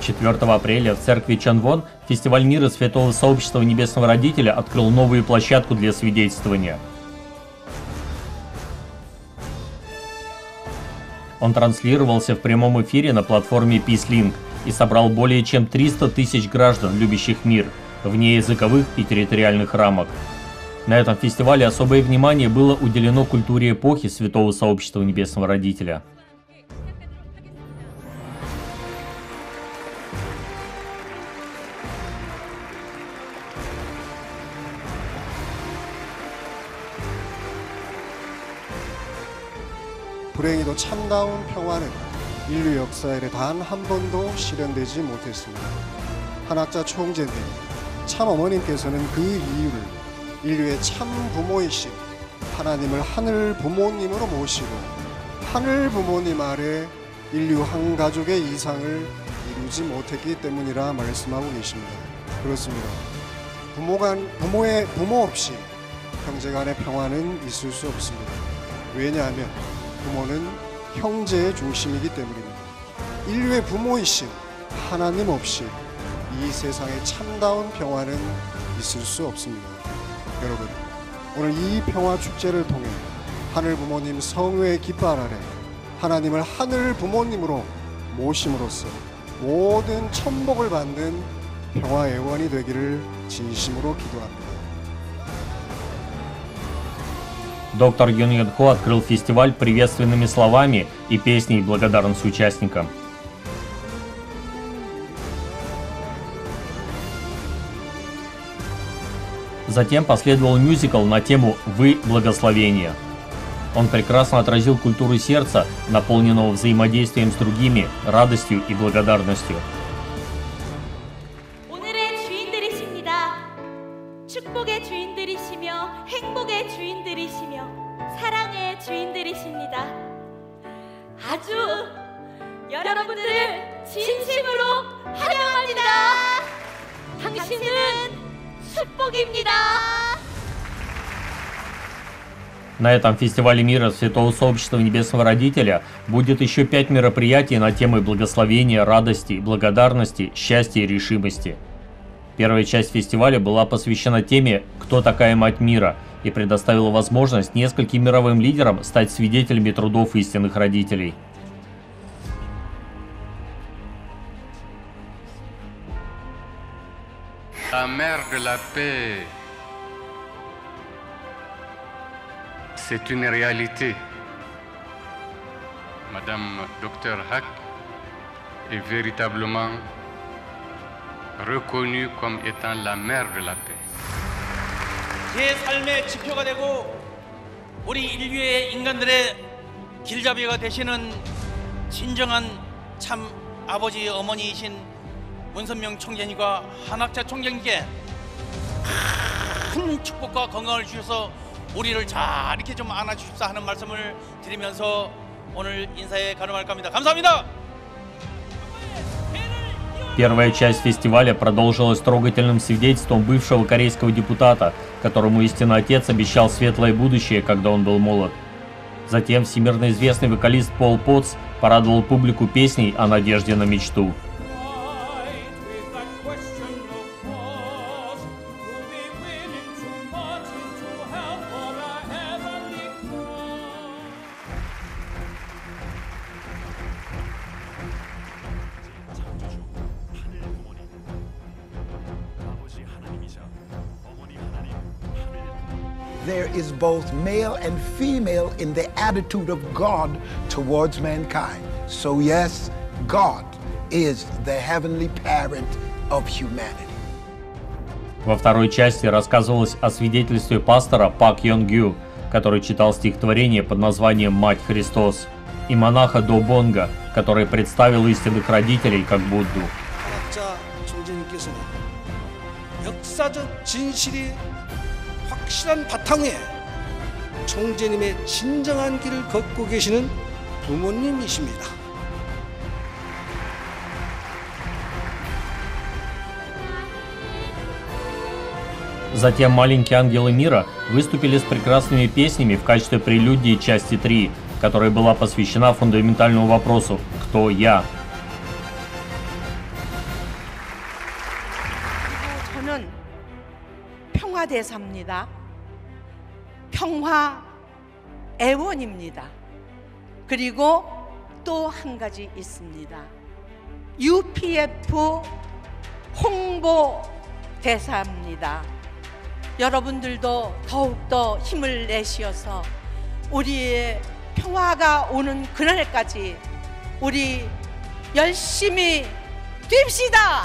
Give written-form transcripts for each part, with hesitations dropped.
4 апреля в церкви Чанвон фестиваль мира Святого Сообщества Небесного Родителя открыл новую площадку для свидетельствования. Он транслировался в прямом эфире на платформе PeaceLink и собрал более чем 300 тысяч граждан, любящих мир, вне языковых и территориальных рамок. На этом фестивале особое внимание было уделено культуре эпохи Святого Сообщества Небесного Родителя. 불행히도 참다운 평화는 인류 역사에 단 한 번도 실현되지 못했습니다. 한학자 총재님, 참 어머님께서는 그 이유를 인류의 참 부모이신 하나님을 하늘 부모님으로 모시고 하늘 부모님 아래 인류 한 가족의 이상을 이루지 못했기 때문이라 말씀하고 계십니다. 그렇습니다. 부모 없이 형제 간의 평화는 있을 수 없습니다. 왜냐하면 부모는 형제의 중심이기 때문입니다. 인류의 부모이신 하나님 없이 이 세상에 참다운 평화는 있을 수 없습니다. 여러분, 오늘 이 평화 축제를 통해 하늘 부모님 성회의 깃발 아래 하나님을 하늘 부모님으로 모심으로써 모든 천복을 받는 평화 애원이 되기를 진심으로 기도합니다. Доктор Юн Йон Хо открыл фестиваль приветственными словами и песней благодарности участникам. Затем последовал мюзикл на тему «Вы – благословение». Он прекрасно отразил культуру сердца, наполненного взаимодействием с другими, радостью и благодарностью. 오늘의 주인들이십니다. 축복의 주인들이시며 행복의 주인들이시며 사랑의 주인들이십니다. 아주 여러분들을 진심으로 환영합니다. 당신은 축복입니다. На этом фестивале мира Святого Сообщества Небесного Родителя будет еще 5 мероприятий на темы благословения, радости, благодарности, счастья и решимости. Первая часть фестиваля была посвящена теме «Кто такая Мать Мира?» и предоставила возможность нескольким мировым лидерам стать свидетелями трудов истинных родителей. La mère de la paix, c'est une réalité. Madame Dr Hak est véritablement reconnue comme étant la mère de la paix. 제 삶의 지표가 되고 우리 인류의 인간들의 길잡이가 되시는 진정한 참 아버지 어머니이신 문선명 총재님과 한학자 총재님께 큰 축복과 건강을 주셔서 우리를 잘 이렇게 좀 안아주십사 하는 말씀을 드리면서 오늘 인사에 가름할까 합니다. 감사합니다. Первая часть фестиваля продолжилась трогательным свидетельством бывшего корейского депутата, которому истинный отец обещал светлое будущее, когда он был молод. Затем всемирно известный вокалист Пол Потс порадовал публику песней о надежде на мечту. There is both male and female in the attitude of God towards mankind. So yes, God is the heavenly parent of humanity. Во второй части рассказывалось о свидетельстве пастора Пак Йон Гю, который читал стихотворение под названием «Мать Христос», и монаха До Бонга, который представил истинных родителей как Будду. 역사적 진실이 확실한 바탕에 총재님의 진정한 길을 걷고 계시는 부모님이십니다. Затем маленькие ангелы мира выступили с прекрасными песнями в качестве прелюдии части 3, которая была посвящена фундаментальному вопросу «Кто я?». 평화대사입니다. 평화애원입니다. 그리고 또 한 가지 있습니다. UPF 홍보대사입니다. 여러분들도 더욱더 힘을 내시어서 우리의 평화가 오는 그날까지 우리 열심히 뜁시다!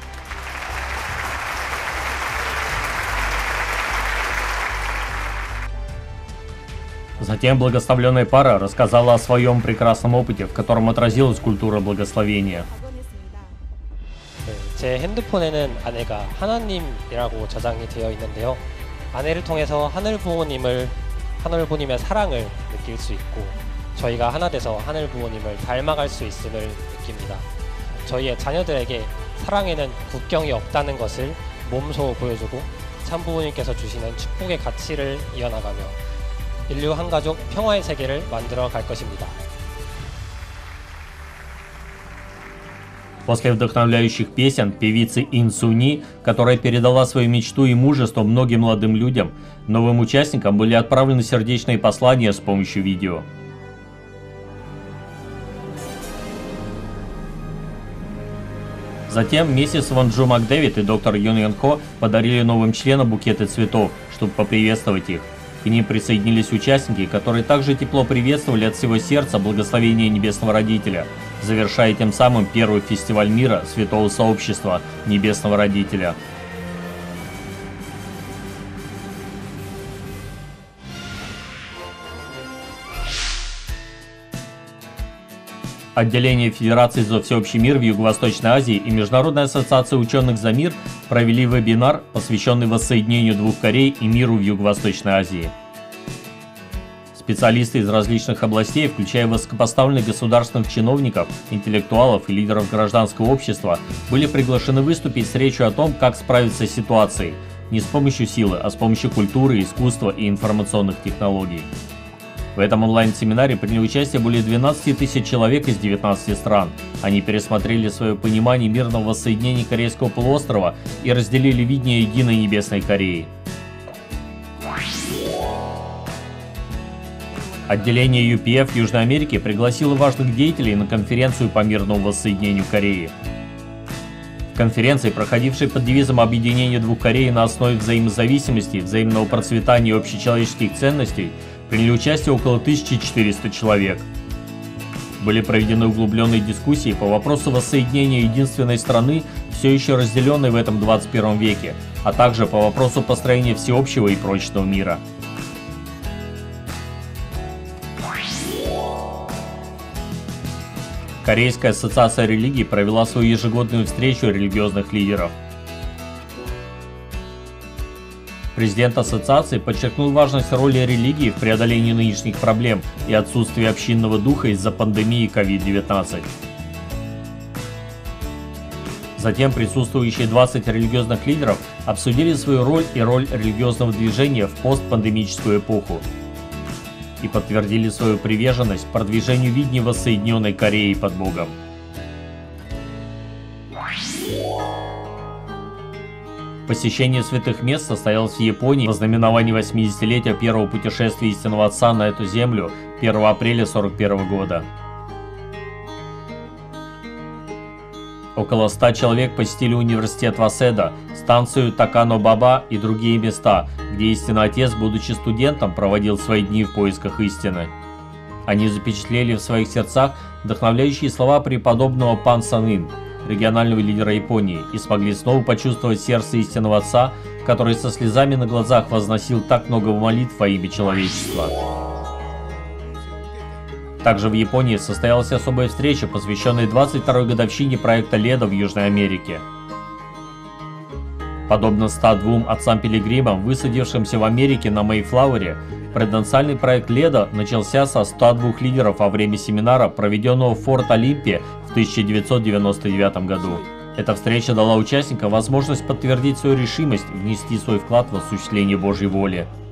Затем благословленная пара рассказала о своем прекрасном опыте, в котором отразилась культура благословения. 제 핸드폰에는 아내가 하나님이라고 저장이 되어 있는데요. 아내를 통해서 하늘 부모님의 사랑을 느낄 수 있고 저희가 하나 돼서 하늘 부모님을 닮아갈 수 있음을 느낍니다. 저희의 자녀들에게 사랑에는 국경이 없다는 것을 몸소 보여주고 참 부모님께서 주시는 축복의 가치를 이어나가며 인류 한 가족 평화의 세계를 만들어 갈 것입니다. После вдохновляющих песен певицы Ин Суни, которая передала свою мечту и мужество многим молодым людям, новым участникам были отправлены сердечные послания с помощью видео. Затем миссис Вон Джу Макдэвид и доктор Юн Йон Хо подарили новым членам букеты цветов, чтобы поприветствовать их. К ним присоединились участники, которые также тепло приветствовали от всего сердца благословение Небесного Родителя, завершая тем самым первый фестиваль мира Святого Сообщества Небесного Родителя. Отделение Федерации за всеобщий мир в Юго-Восточной Азии и Международная ассоциация ученых за мир провели вебинар, посвященный воссоединению двух Корей и миру в Юго-Восточной Азии. Специалисты из различных областей, включая высокопоставленных государственных чиновников, интеллектуалов и лидеров гражданского общества, были приглашены выступить с речью о том, как справиться с ситуацией, не с помощью силы, а с помощью культуры, искусства и информационных технологий. В этом онлайн-семинаре приняли участие более 12 тысяч человек из 19 стран. Они пересмотрели свое понимание мирного воссоединения Корейского полуострова и разделили видение единой Небесной Кореи. Отделение UPF Южной Америки пригласило важных деятелей на конференцию по мирному воссоединению Кореи. В конференции, проходившей под девизом объединения двух Корей на основе взаимозависимости, взаимного процветания и общечеловеческих ценностей, приняли участие около 1400 человек. Были проведены углубленные дискуссии по вопросу воссоединения единственной страны, все еще разделенной в этом 21 веке, а также по вопросу построения всеобщего и прочного мира. Корейская ассоциация религий провела свою ежегодную встречу религиозных лидеров. Президент ассоциации подчеркнул важность роли религии в преодолении нынешних проблем и отсутствия общинного духа из-за пандемии COVID-19. Затем присутствующие 20 религиозных лидеров обсудили свою роль и роль религиозного движения в постпандемическую эпоху и подтвердили свою приверженность продвижению видения воссоединенной Кореи под Богом. Посещение святых мест состоялось в Японии в ознаменовании 80-летия первого путешествия истинного Отца на эту землю 1 апреля 1941 года. Около 100 человек посетили университет Васеда, станцию Такано-Баба и другие места, где истинный Отец, будучи студентом, проводил свои дни в поисках истины. Они запечатлели в своих сердцах вдохновляющие слова преподобного Пан Сан-ин, регионального лидера Японии, и смогли снова почувствовать сердце истинного Отца, который со слезами на глазах возносил так много молитв во имя человечества. Также в Японии состоялась особая встреча, посвященная 22-й годовщине проекта Леда в Южной Америке. Подобно 102 отцам-пилигримам, высадившимся в Америке на Мейфлауэре, преднациальный проект Леда начался со 102 лидеров во время семинара, проведенного в Форт Олимпе в 1999 году. Эта встреча дала участникам возможность подтвердить свою решимость внести свой вклад в осуществление Божьей воли.